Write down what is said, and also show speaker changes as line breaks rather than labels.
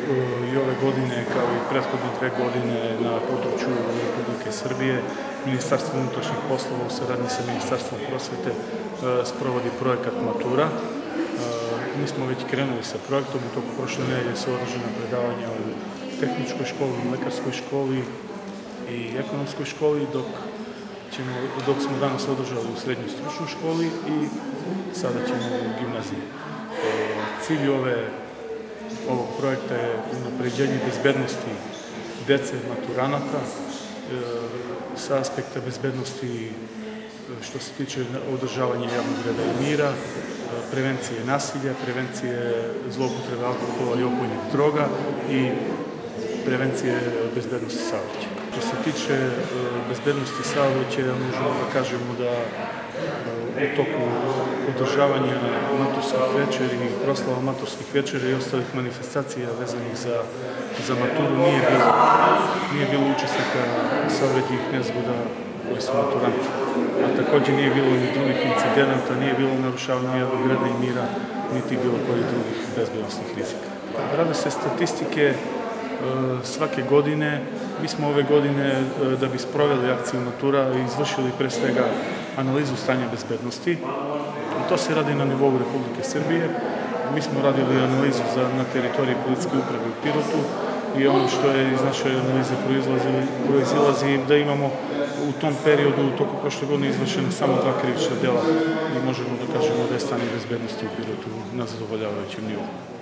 i ove godine, kao i prethodne 2 godine na području Republike Srbije, Ministarstvo unutrašnjih poslova u saradnji sa Ministarstvom prosvete sprovodi projekat Matura. Mi smo već krenuli sa projektom, u toku prošle nedelje su održana predavanja u tehničkoj školi, lekarskoj školi i ekonomskoj školi, dok smo danas održali u srednjoj stručnoj školi i sada ćemo u gimnaziji. Cilj ovog projekta je unapređenje bezbednosti dece maturanata sa aspekta bezbednosti što se tiče održavanja javnog reda i mira, prevencije nasilja, prevencije zloupotrebe alkohola i opojnih droga i prevencije bezbednosti saobraćaja. Što se tiče bezbednosti saobraćaja, možemo da kažemo da u toku održavanja maturskih večeri, proslava maturskih večeri i ostalih manifestacija vezanih za maturu nije bilo učesnika saobraćajnih nezgoda koji su maturanti. A takođe nije bilo ni drugih incidenata, nije bilo narušavanja javnog reda i mira, niti bilo kojih drugih bezbednosnih rizika. Rade se statistike svake godine. Mi smo ove godine, da bi sproveli akciju Matura, izvršili pre svega analizu stanja bezbednosti. I to se radi na nivou Republike Srbije. Mi smo radili analizu na teritoriji policijske uprave u Pirotu i ono što je iz naše analize proizilazi da imamo u tom periodu, u toku prošle godine, izvršene samo 2 krivična dela i možemo da kažemo da je stanje bezbednosti u Pirotu na zadovoljavajućem nivou.